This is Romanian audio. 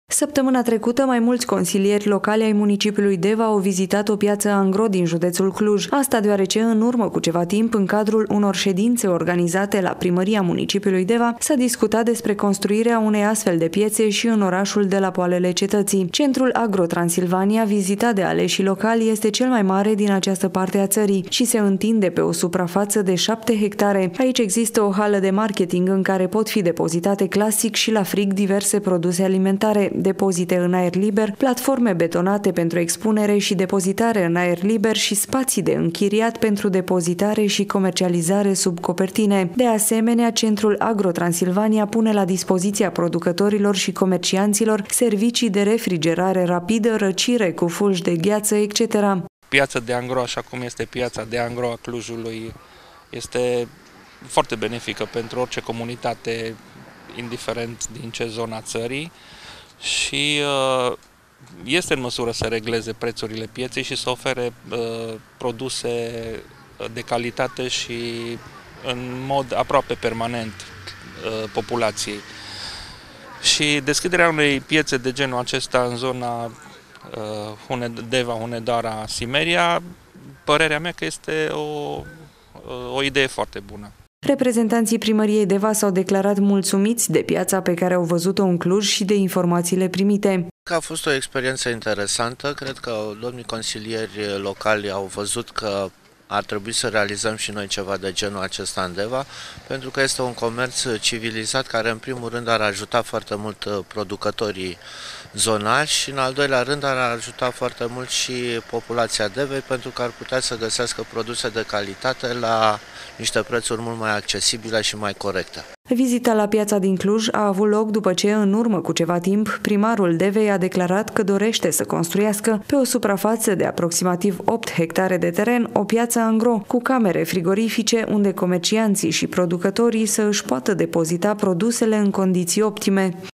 Săptămâna trecută, mai mulți consilieri locali ai municipiului Deva au vizitat o piață Angro din județul Cluj. Asta deoarece, în urmă cu ceva timp, în cadrul unor ședințe organizate la primăria municipiului Deva, s-a discutat despre construirea unei astfel de piețe și în orașul de la poalele cetății. Centrul Agro Transilvania, vizitat de aleșii locali, este cel mai mare din această parte a țării și se întinde pe o suprafață de 7 hectare. Aici există o hală de marketing în care pot fi depozitate clasic și la frig diverse produse alimentare, depozite în aer liber, platforme betonate pentru expunere și depozitare în aer liber și spații de închiriat pentru depozitare și comercializare sub copertine. De asemenea, Centrul Agro Transilvania pune la dispoziția producătorilor și comercianților servicii de refrigerare rapidă, răcire cu fulgi de gheață, etc. Piața de Angro, așa cum este piața de Angro a Clujului, este foarte benefică pentru orice comunitate, indiferent din ce zona țării, și este în măsură să regleze prețurile pieței și să ofere produse de calitate și în mod aproape permanent populației. Și deschiderea unei piețe de genul acesta în zona Deva, Hunedoara, Simeria, părerea mea că este o idee foarte bună. Reprezentanții primăriei Deva s-au declarat mulțumiți de piața pe care au văzut-o în Cluj și de informațiile primite. A fost o experiență interesantă. Cred că domnii consilieri locali au văzut că ar trebui să realizăm și noi ceva de genul acesta în Deva, pentru că este un comerț civilizat care în primul rând ar ajuta foarte mult producătorii zonali și în al doilea rând ar ajuta foarte mult și populația Devei, pentru că ar putea să găsească produse de calitate la niște prețuri mult mai accesibile și mai corecte. Vizita la piața din Cluj a avut loc după ce, în urmă cu ceva timp, primarul Devei a declarat că dorește să construiască pe o suprafață de aproximativ 8 hectare de teren o piață Angro, cu camere frigorifice unde comercianții și producătorii să își poată depozita produsele în condiții optime.